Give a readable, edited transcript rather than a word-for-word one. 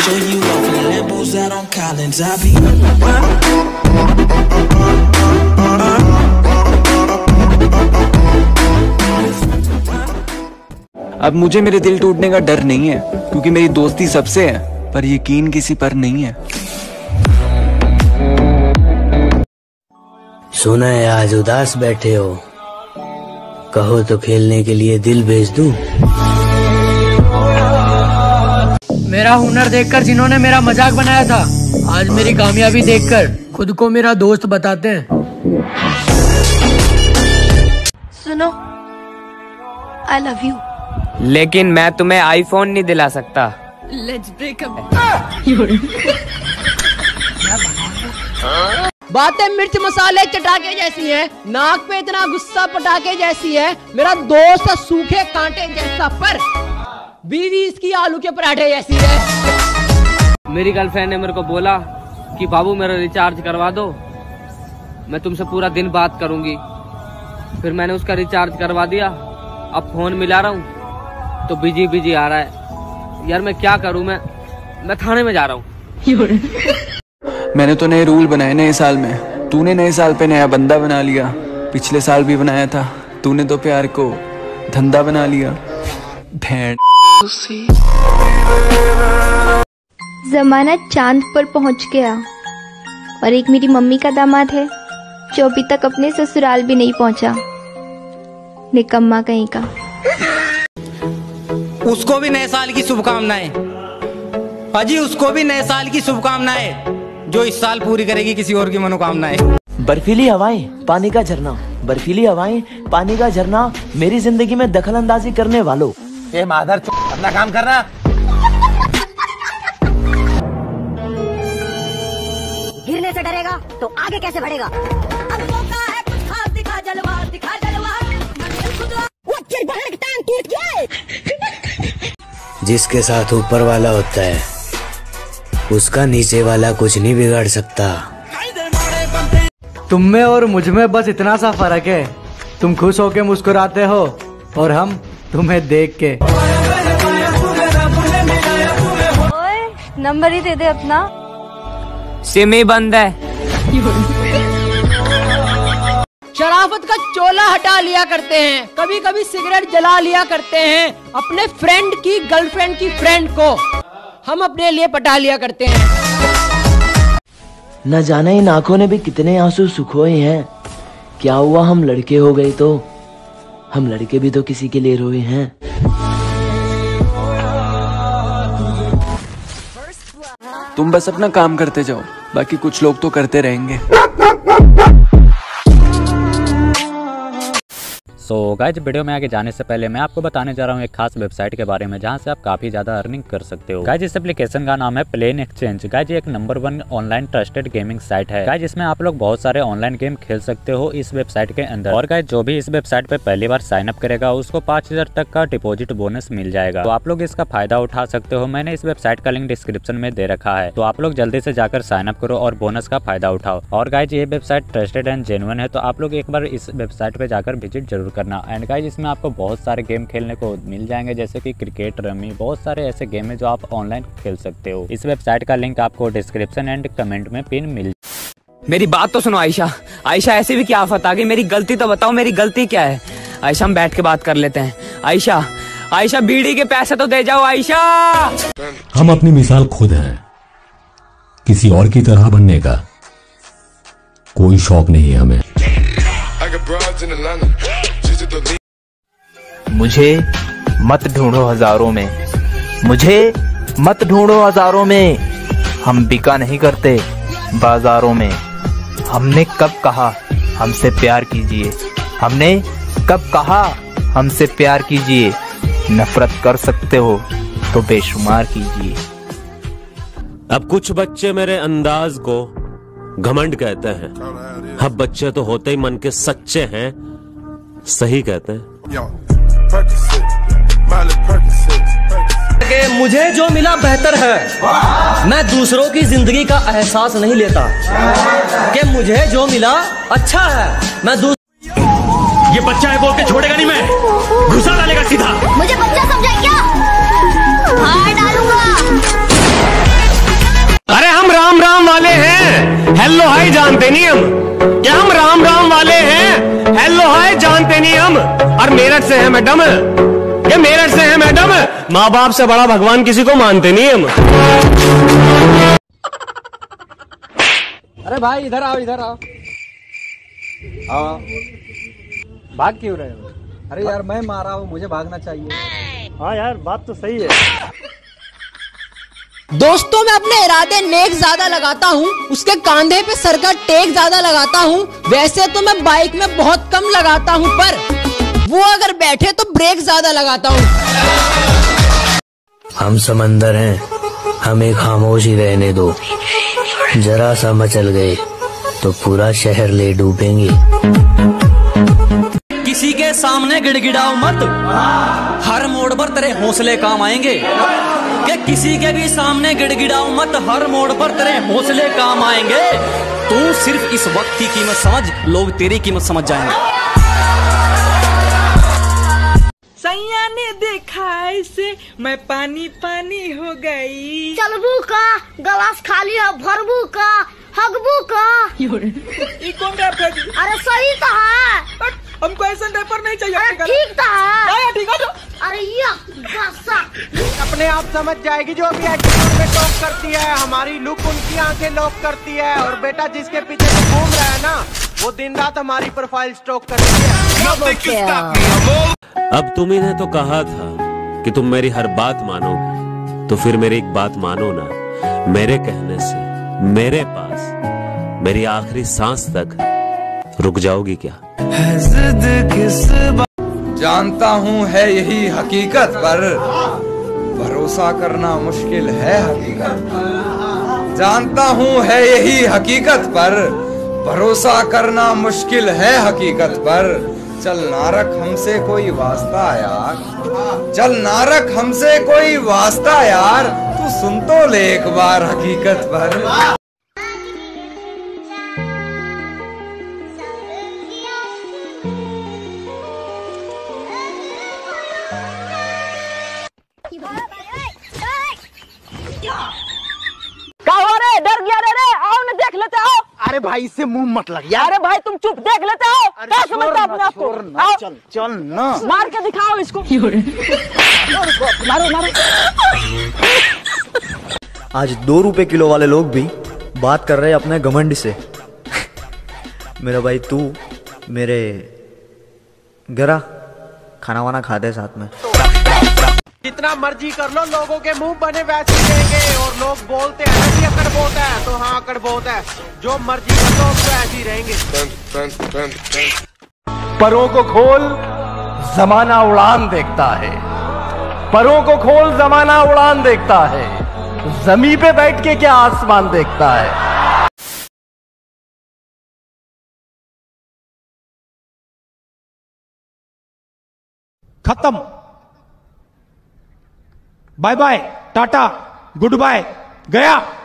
show you off in Lambos out on Collins. I be अब मुझे मेरे दिल टूटने का डर नहीं है, क्योंकि मेरी दोस्ती सबसे है, पर यकीन किसी पर नहीं है। सुना है आज उदास बैठे हो, कहो तो खेलने के लिए दिल भेज दूं। मेरा हुनर देखकर जिन्होंने मेरा मजाक बनाया था, आज मेरी कामयाबी देखकर खुद को मेरा दोस्त बताते हैं। सुनो, आई लव यू। लेकिन मैं तुम्हें आईफोन नहीं दिला सकता। Let's break up. बातें मिर्च मसाले चटाके जैसी हैं, नाक पे इतना गुस्सा पटाके जैसी है। मेरा दोस्त सूखे कांटे जैसा, पर बीवी इसकी आलू के पराठे जैसी है। मेरी गर्लफ्रेंड ने मेरे को बोला कि बाबू मेरा रिचार्ज करवा दो, मैं तुमसे पूरा दिन बात करूंगी। फिर मैंने उसका रिचार्ज करवा दिया। अब फोन मिला रहा हूँ तो बिजी बिजी आ रहा है। यार मैं क्या करूँ, मैं थाने में जा रहा हूँ। मैंने तो नए रूल बनाए नए साल में, तूने नए साल पे नया बंदा बना लिया। पिछले साल भी बनाया था, तूने तो प्यार को धंधा बना लिया। भेड़। जमाना चांद पर पहुंच गया और एक मेरी मम्मी का दामाद है जो अभी तक अपने ससुराल भी नहीं पहुंचा। निकम्मा कहीं का। उसको भी नए साल की शुभकामनाएं। अजी उसको भी नए साल की शुभकामनाएं, जो इस साल पूरी करेगी किसी और की मनोकामनाएं। बर्फीली हवाएं, पानी का झरना, बर्फीली हवाएं, पानी का झरना, मेरी जिंदगी में दखल अंदाजी करने वालों। ये मादर अपना काम करना। गिरने से डरेगा तो आगे कैसे बढ़ेगा? अब मौका है कुछ खास, दिखा जलवा, दिखा जलवा। वो तेरी बहन की टांग टूट गया। जिसके साथ ऊपर वाला होता है उसका नीचे वाला कुछ नहीं बिगाड़ सकता। तुम में और मुझ में बस इतना सा फर्क है, तुम खुश होके मुस्कुराते हो और हम तुम्हें देख के। ओए, नंबर ही दे दे अपना। सिम ही बंद है। शराफत का चोला हटा लिया करते हैं, कभी कभी सिगरेट जला लिया करते हैं। अपने फ्रेंड की गर्लफ्रेंड की फ्रेंड को हम अपने लिए पटा लिया करते हैं। न जाने इन आंखों ने भी कितने आंसू सुखोए हैं। क्या हुआ हम लड़के हो गए तो? हम लड़के भी तो किसी के लिए रोए हैं। तुम बस अपना काम करते जाओ, बाकी कुछ लोग तो करते रहेंगे। सो गाइस, वीडियो में आगे जाने से पहले मैं आपको बताने जा रहा हूँ एक खास वेबसाइट के बारे में, जहाँ से आप काफी ज्यादा अर्निंग कर सकते हो। गाइस, इस एप्लीकेशन का नाम है प्लेन एक्सचेंज। गाइस, ये एक number 1 online trusted gaming site है। गाइस, इसमें आप लोग बहुत सारे ऑनलाइन गेम खेल सकते हो इस वेबसाइट के अंदर। और गाइस, जो भी इस वेबसाइट पे पहली बार साइन अप करेगा उसको 5000 तक का डिपॉजिट बोनस मिल जाएगा। तो आप लोग इसका फायदा उठा सकते हो। मैंने इस वेबसाइट का लिंक डिस्क्रिप्शन में दे रखा है, तो आप लोग जल्दी से जाकर साइन अप करो और बोनस का फायदा उठाओ। और गाइस, ये वेबसाइट ट्रस्टेड एंड जेन्युइन है, तो आप लोग एक बार इस वेबसाइट पे जाकर विजिट जरूर करना। एंड गाइस, इसमें आपको बहुत सारे गेम खेलने को मिल जाएंगे, जैसे कि क्रिकेट, रमी, बहुत सारे ऐसे गेम है जो आप ऑनलाइन खेल सकते हो। इस वेबसाइट का लिंक आपको डिस्क्रिप्शन एंड कमेंट में पिन मिल। मेरी बात तो सुनो आयशा। आयशा, ऐसी भी क्या आफत आ गई? मेरी गलती तो बताओ, मेरी गलती क्या है? आयशा, हम बैठ के बात कर लेते हैं। आयशा, आयशा, बीड़ी के पैसे तो दे जाओ आयशा। हम अपनी मिसाल खुद हैं, किसी और की तरह बनने का कोई शौक नहीं है हमें। मुझे मत ढूंढो हजारों में, मुझे मत ढूंढो हजारों में, हम बिका नहीं करते बाजारों में। हमने कब कहा हमसे प्यार कीजिए, हमने कब कहा हमसे प्यार कीजिए। नफरत कर सकते हो तो बेशुमार कीजिए। अब कुछ बच्चे मेरे अंदाज को घमंड कहते हैं, अब बच्चे तो होते ही मन के सच्चे हैं, सही कहते हैं। मुझे जो मिला बेहतर है, मैं दूसरों की जिंदगी का एहसास नहीं लेता कि मुझे जो मिला अच्छा है। ये बच्चा है बोल के छोड़ेगा नहीं, मैं घुसा डालेगा सीधा। मुझे बच्चा समझा क्या? मार डालूंगा। जानते नहीं हम? क्या हम राम राम वाले हैं? हेलो हाय जानते नहीं हम? और मेरठ से हैं मैडम, ये मेरठ से हैं मैडम। माँ बाप से बड़ा भगवान किसी को मानते नहीं हम। अरे भाई इधर आओ, इधर आओ। भाग क्यों रहे हो? अरे यार मैं मारा हूँ, मुझे भागना चाहिए। हाँ यार बात तो सही है। दोस्तों मैं अपने इरादे नेक ज्यादा लगाता हूँ, उसके कंधे पे सर का टेक ज्यादा लगाता हूँ। वैसे तो मैं बाइक में बहुत कम लगाता हूँ, पर वो अगर बैठे तो ब्रेक ज्यादा लगाता हूँ। हम समंदर हैं, हमें खामोश ही रहने दो। जरा सा मचल गए तो पूरा शहर ले डूबेंगे। किसी के सामने गिड़गिड़ाओ मत, हर मोड़ पर तेरे हौसले काम आएंगे। कि किसी के भी सामने गिड़गिड़ाओ मत, हर मोड़ पर तेरे हौसले काम आएंगे। तू सिर्फ इस वक्त की कीमत समझ, लोग तेरी कीमत समझ जाएंगे। सैया ने देखा ऐसे मैं पानी पानी हो गई। चलबू का गलास खाली है, भरबू का हगबू का। ये कौन रैप है? अरे सही तो है, हमको ऐसा रैपर नहीं चाहिए। अरे ठीक तो है। ठीक है। अरे ये गासा अपने आप समझ जाएगी जो अभी एटीट्यूड में टॉप करती है। हमारी लुक उनकी आंखें लॉक करती है। और बेटा जिसके पीछे तो घूम रहा है ना, वो दिन रात हमारी प्रोफाइल स्टॉक करती है। अब तुम्ही ने तो कहा था कि तुम मेरी हर बात मानोगे, तो फिर मेरी एक बात मानो ना। मेरे कहने से मेरे पास मेरी आखिरी सांस तक रुक जाओगी क्या? जानता हूँ है यही हकीकत, पर भरोसा करना मुश्किल है हकीकत। जानता हूँ है यही हकीकत, पर भरोसा करना मुश्किल है हकीकत पर। चल ना रख हमसे कोई वास्ता यार, चल ना रख हमसे कोई वास्ता यार। तू सुन तो ले एक बार हकीकत पर। डर गया रे, आओ ना देख लेते आओ। अरे भाई इससे मुंह मत लग यार। अरे भाई तुम चुप, देख लेते आओ। क्या समझता अपने आप को? आओ चल चल ना, मार के दिखाओ इसको। मारो मारो। आज 2 रुपए किलो वाले लोग भी बात कर रहे हैं अपने घमंड से। मेरा भाई तू मेरे घरा खाना वाना खा दे साथ में। जितना मर्जी कर लो, लोगों के मुंह बने वैसे ही रहेंगे। और लोग बोलते हैं ना कि अकड़ बहुत है, तो हाँ अकड़ बहुत है। जो मर्जी कर लो तो ऐसे ही रहेंगे। परों को खोल जमाना उड़ान देखता है, परों को खोल जमाना उड़ान देखता है। जमीन पे बैठ के क्या आसमान देखता है। खत्म, bye bye, tata, goodbye, गया।